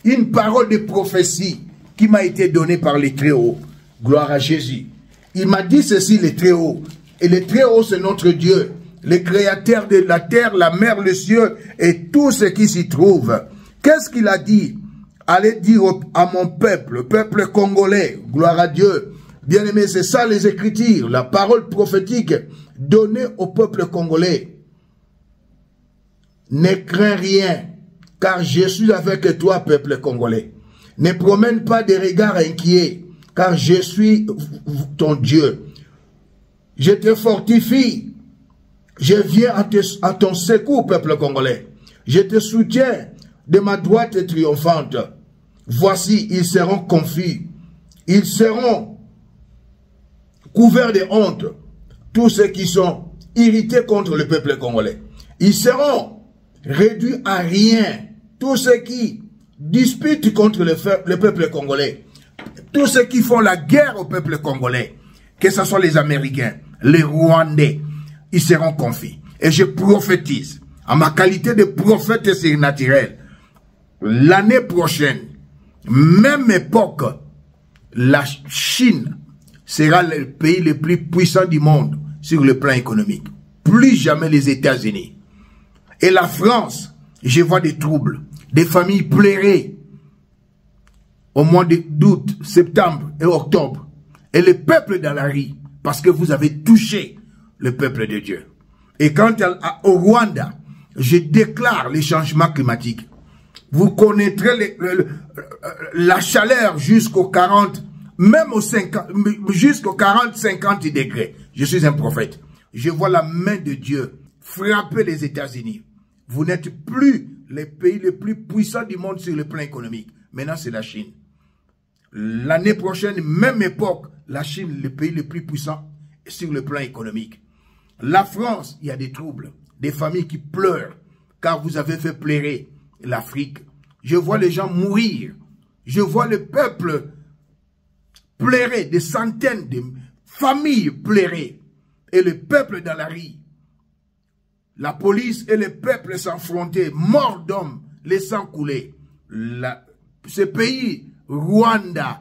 une parole de prophétie qui m'a été donnée par les Très-Hauts. Gloire à Jésus. Il m'a dit ceci, les Très-Hauts. Et les Très-Hauts, c'est notre Dieu, le créateur de la terre, la mer, le ciel et tout ce qui s'y trouve. Qu'est-ce qu'il a dit? Allez dire à mon peuple, peuple congolais, gloire à Dieu. Bien-aimé, c'est ça les Écritures, la parole prophétique donnée au peuple congolais. Ne crains rien, car je suis avec toi, peuple congolais. Ne promène pas des regards inquiets, car je suis ton Dieu. Je te fortifie. Je viens à ton secours, peuple congolais. Je te soutiens de ma droite triomphante. Voici, ils seront confus. Ils seront couverts de honte. Tous ceux qui sont irrités contre le peuple congolais. Ils seront réduits à rien. Tous ceux qui disputent contre le peuple congolais. Tous ceux qui font la guerre au peuple congolais. Que ce soit les Américains, les Rwandais. Ils seront confus. Et je prophétise, en ma qualité de prophète surnaturel, l'année prochaine, même époque, la Chine sera le pays le plus puissant du monde sur le plan économique. Plus jamais les États-Unis. Et la France, je vois des troubles, des familles pleurées au mois d'août, septembre et octobre. Et le peuple dans la rue, parce que vous avez touché le peuple de Dieu. Et quant au Rwanda, je déclare les changements climatiques. Vous connaîtrez la chaleur jusqu'aux 40, même aux 50, jusqu'aux 40-50 degrés. Je suis un prophète. Je vois la main de Dieu frapper les États-Unis. Vous n'êtes plus les pays les plus puissants du monde sur le plan économique. Maintenant, c'est la Chine. L'année prochaine, même époque, la Chine, le pays le plus puissant sur le plan économique. La France, il y a des troubles, des familles qui pleurent, car vous avez fait pleurer l'Afrique. Je vois les gens mourir. Je vois le peuple pleurer, des centaines de familles pleurer. Et le peuple dans la rue. La police et le peuple s'affronter, morts d'hommes, les sangs couler. Ce pays, Rwanda,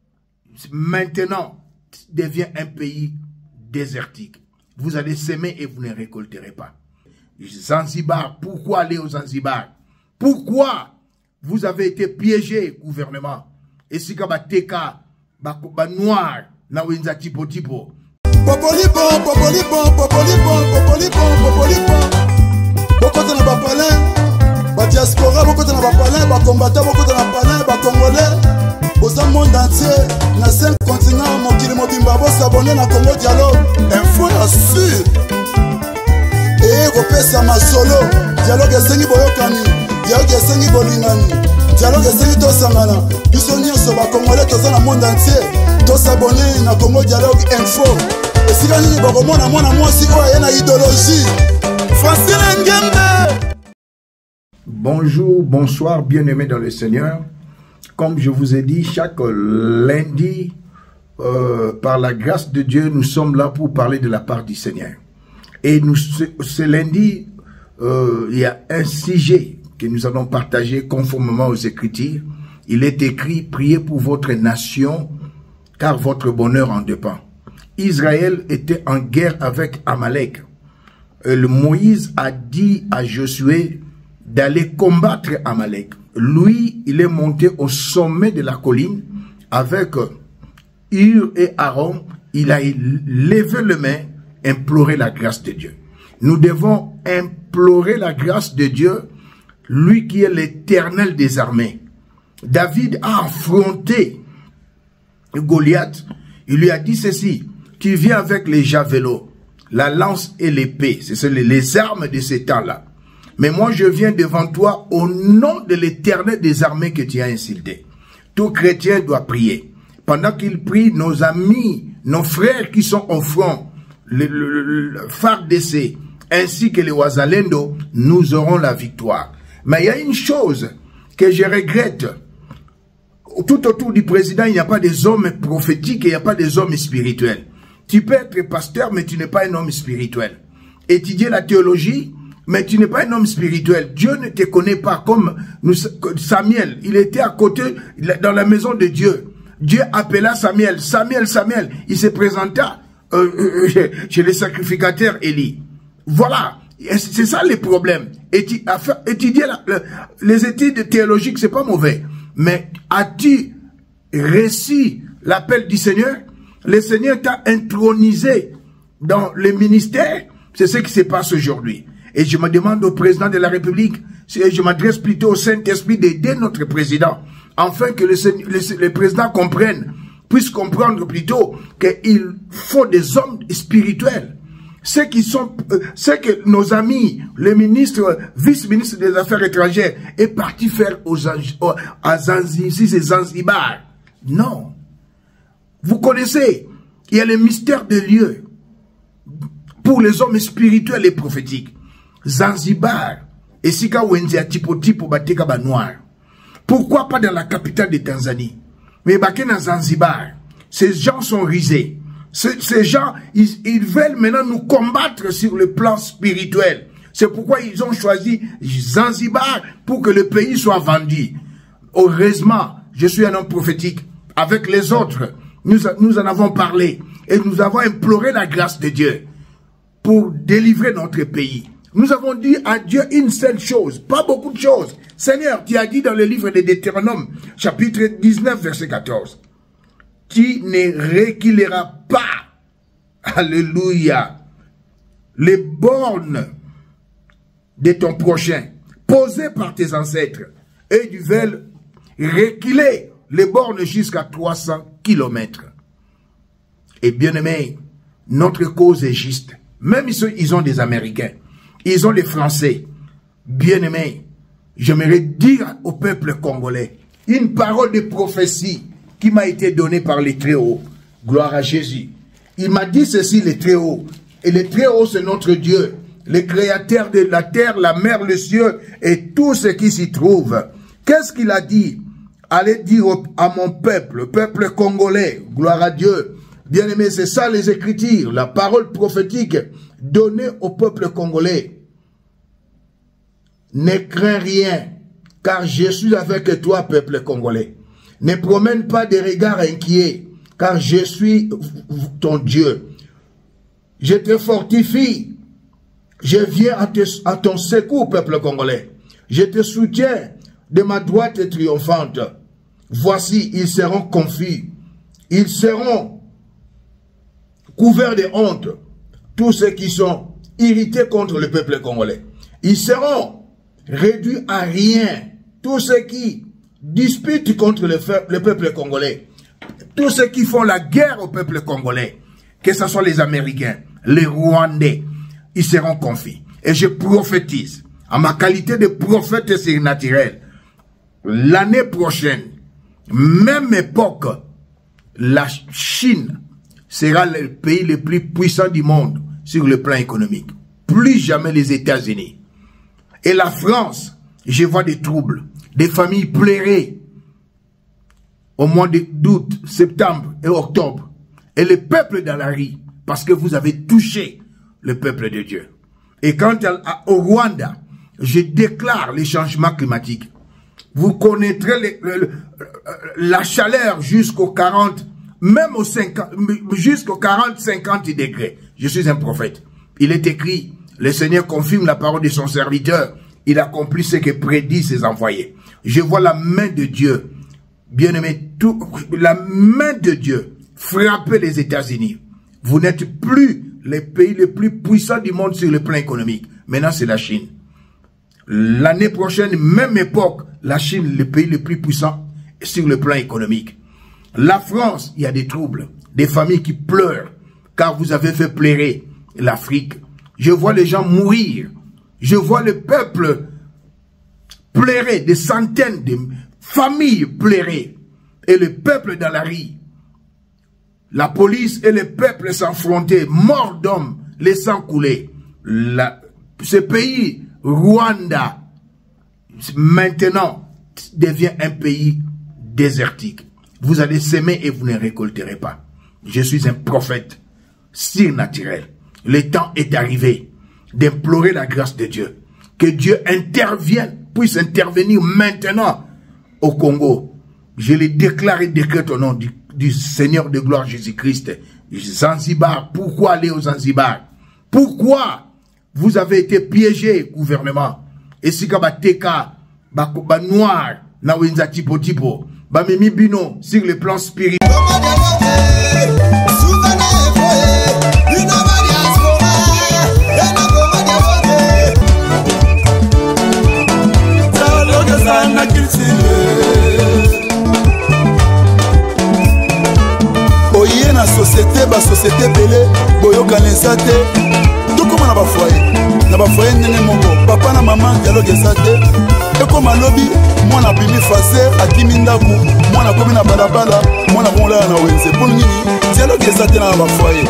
maintenant, devient un pays désertique. Vous allez s'aimer et vous ne récolterez pas. Zanzibar, pourquoi aller au Zanzibar? Pourquoi vous avez été piégé, gouvernement? Et si vous avez été noir, na wenza tipo tipo. Popolipon, popolipon, popolipon, popolipon, popolipon. Beaucoup de Bapalais, ba diaspora, beaucoup de Bapalais, ba combattants, beaucoup de Bapalais, ba Congolais. Au monde entier, na 5 continents, mon kili mobimba, vous s'abonnez na Congo Dialogue. Info à sûr. Et repère ma solo. Dialogue est sengi boyokani. Dialogue est sengi bolingani. Dialogue est sengi tosangana. Nous sommes sur ba Congolais, tous dans le monde entier. Tous s'abonner na Congo Dialogue Info. Et si la ligne bakomona mwana mwasi oyo na idéologie. Francine Ngembe. Bonjour, bonsoir, bien-aimés dans le Seigneur. Comme je vous ai dit, chaque lundi, par la grâce de Dieu, nous sommes là pour parler de la part du Seigneur. Et ce lundi, il y a un sujet que nous allons partager conformément aux Écritures. Il est écrit, priez pour votre nation, car votre bonheur en dépend. Israël était en guerre avec Amalek. Moïse a dit à Josué d'aller combattre Amalek. Lui, il est monté au sommet de la colline avec Hur et Aaron. Il a levé les mains, imploré la grâce de Dieu. Nous devons implorer la grâce de Dieu, lui qui est l'Éternel des armées. David a affronté Goliath. Il lui a dit ceci: tu viens avec les javelots, la lance et l'épée. C'est les armes de ces temps-là. Mais moi, je viens devant toi au nom de l'Éternel des armées que tu as insulté. Tout chrétien doit prier. Pendant qu'il prie, nos amis, nos frères qui sont au front, le FARDC, ainsi que les Wazalendo, nous aurons la victoire. Mais il y a une chose que je regrette. Tout autour du président, il n'y a pas des hommes prophétiques et il n'y a pas des hommes spirituels. Tu peux être pasteur, mais tu n'es pas un homme spirituel. Étudier la théologie, mais tu n'es pas un homme spirituel. Dieu ne te connaît pas comme Samuel. Il était à côté, dans la maison de Dieu. Dieu appela Samuel. Samuel, Samuel. Il se présenta chez les sacrificateurs Élie. Voilà. C'est ça les problèmes. Étudier les études théologiques, c'est pas mauvais. Mais as-tu réussi l'appel du Seigneur? Le Seigneur t'a intronisé dans le ministère. C'est ce qui se passe aujourd'hui. Et je me demande au président de la République, je m'adresse plutôt au Saint-Esprit d'aider notre président, afin que le président puisse comprendre plutôt qu'il faut des hommes spirituels. Ceux que nos amis, le ministre, vice-ministre des Affaires étrangères, est parti faire à Zanzibar. Non. Vous connaissez, il y a le mystère de Dieu pour les hommes spirituels et prophétiques. Zanzibar, et Sika Wendia tipo Bateka Noir. Pourquoi pas dans la capitale de Tanzanie? Mais dans Zanzibar, ces gens sont risés. Ces gens, ils veulent maintenant nous combattre sur le plan spirituel. C'est pourquoi ils ont choisi Zanzibar pour que le pays soit vendu. Heureusement, je suis un homme prophétique. Avec les autres, nous en avons parlé et nous avons imploré la grâce de Dieu pour délivrer notre pays. Nous avons dit à Dieu une seule chose, pas beaucoup de choses. Seigneur, tu as dit dans le livre de Deutéronome, chapitre 19, verset 14, tu ne reculeras pas, alléluia, les bornes de ton prochain, posées par tes ancêtres, et tu veux reculer les bornes jusqu'à 300 km. Et bien aimé, notre cause est juste. Même ils ont des Américains, ils ont les Français. Bien aimé, j'aimerais dire au peuple congolais une parole de prophétie qui m'a été donnée par les Très-Hauts. Gloire à Jésus. Il m'a dit ceci, les Très-Hauts. Et les Très-Hauts, c'est notre Dieu, le créateur de la terre, la mer, le ciel et tout ce qui s'y trouve. Qu'est-ce qu'il a dit? Allez dire à mon peuple, le peuple congolais, gloire à Dieu. Bien aimé, c'est ça les Écritures, la parole prophétique donnée au peuple congolais. Ne crains rien, car je suis avec toi, peuple congolais. Ne promène pas des regards inquiets, car je suis ton Dieu. Je te fortifie. Je viens à ton secours, peuple congolais. Je te soutiens de ma droite triomphante. Voici, ils seront confus. Ils seront couverts de honte. Tous ceux qui sont irrités contre le peuple congolais. Ils seront réduits à rien. Tous ceux qui disputent contre le peuple congolais. Tous ceux qui font la guerre au peuple congolais. Que ce soit les Américains, les Rwandais. Ils seront confus. Et je prophétise, en ma qualité de prophète surnaturel, l'année prochaine, même époque, la Chine sera le pays le plus puissant du monde sur le plan économique. Plus jamais les États-Unis. Et la France, je vois des troubles, des familles pleurées au mois d'août, septembre et octobre. Et le peuple dans la rue, parce que vous avez touché le peuple de Dieu. Et quant au Rwanda, je déclare les changements climatiques. Vous connaîtrez la chaleur jusqu'aux 40, même aux 50, jusqu'aux 40-50 degrés. Je suis un prophète. Il est écrit, le Seigneur confirme la parole de son serviteur. Il accomplit ce que prédit ses envoyés. Je vois la main de Dieu, bien aimé, la main de Dieu frapper les États-Unis. Vous n'êtes plus les pays les plus puissants du monde sur le plan économique. Maintenant, c'est la Chine. L'année prochaine, même époque, la Chine, le pays le plus puissant sur le plan économique. La France, il y a des troubles, des familles qui pleurent, car vous avez fait pleurer l'Afrique. Je vois les gens mourir. Je vois le peuple pleurer, des centaines de familles pleurer. Et le peuple dans la rue. La police et le peuple s'affronter, morts d'hommes, les sangs couler. Ce pays, Rwanda, maintenant, devient un pays désertique. Vous allez s'aimer et vous ne récolterez pas. Je suis un prophète surnaturel. Le temps est arrivé. d'implorer la grâce de Dieu. Que Dieu intervienne, puisse intervenir maintenant au Congo. Je le déclare et décrète au nom du Seigneur de gloire Jésus-Christ. Zanzibar, pourquoi aller au Zanzibar? Pourquoi vous avez été piégé, gouvernement? Et si ka bateka, ba noir, na wenza tipo tipo, ba memi bino sur le plan spirituel. Oye na société, ba société belé, boyoka nesate, tout comme na ba foyer nene moko, papa na maman dialogue esate, et comme lobby, moi na bimi faser, akimi ndaku, moi na komi na balabala, moi na bonla na wenze, pour nini, dialogue esate na ba foyer.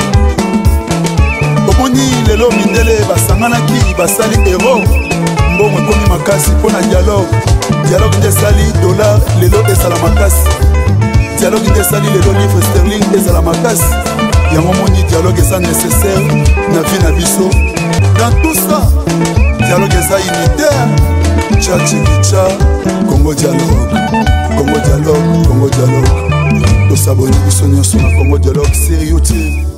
Omoni lelo mindele basangana ki basali héros, mbongo komi makasi pour na dialogue nde sali dollar lelo esala makasi. Dialogue de sali le livre sterling ezala makasi. Yango moni dialogue est nécessaire na vie na biso. Dans tout ça, dialogue est unitaire. Tcha tcha Congo dialogue, Congo dialogue, Congo dialogue. To saboni biso nyonso na Congo dialogue sérieux.